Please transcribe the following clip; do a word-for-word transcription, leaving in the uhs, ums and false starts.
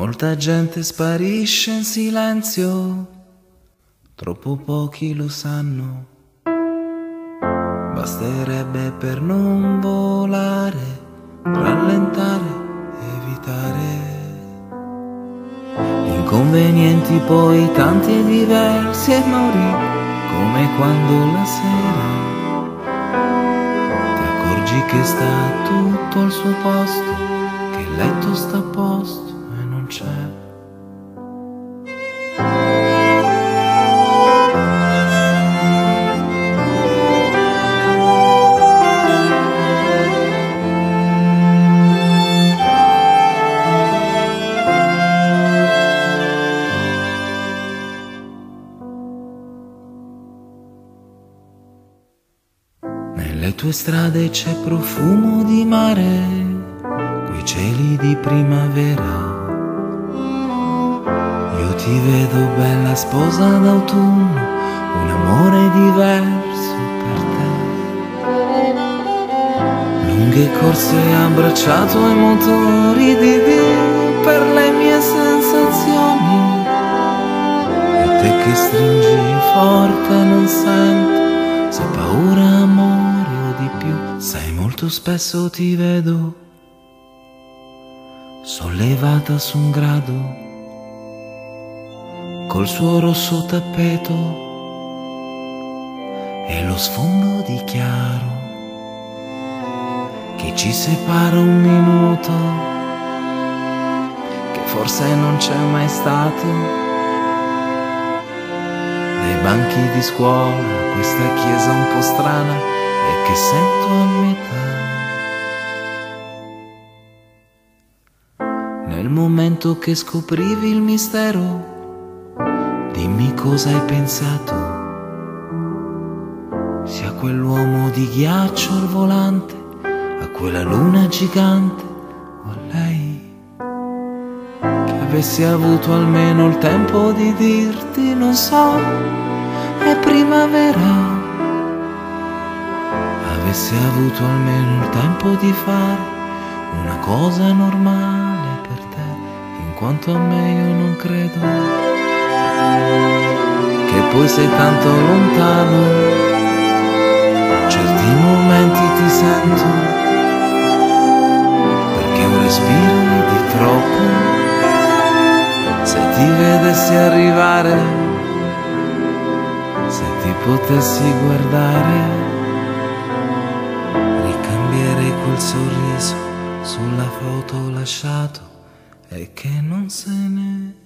Molta gente sparisce in silenzio, troppo pochi lo sanno. Basterebbe per non volare, rallentare, evitare inconvenienti, poi tanti e diversi, e morì come quando la sera ti accorgi che sta tutto al suo posto, che il letto sta a posto e non c'è. Nelle tue strade c'è profumo di mare, quei cieli di primavera. Io ti vedo bella sposa d'autunno, un amore diverso per te. Lunghe corse abbracciato ai motori di Dio per le mie sensazioni. E te che stringi forte non sento se paura, amore o di più. Sai, molto spesso ti vedo sollevata su un grado col suo rosso tappeto e lo sfondo di chiaro che ci separa un minuto, che forse non c'è mai stato. Dai banchi di scuola, questa chiesa un po' strana e che sento a metà. Nel momento che scoprivi il mistero, dimmi cosa hai pensato. Sia quell'uomo di ghiaccio al volante, a quella luna gigante, o a lei che avessi avuto almeno il tempo di dirti non so, è primavera. Avessi avuto almeno il tempo di fare una cosa normale per te, in quanto a me io non credo che poi sei tanto lontano. Certi momenti ti sento perché un respiro è di troppo. Se ti vedessi arrivare, se ti potessi guardare, ricambierei quel sorriso sulla foto lasciato e che non se ne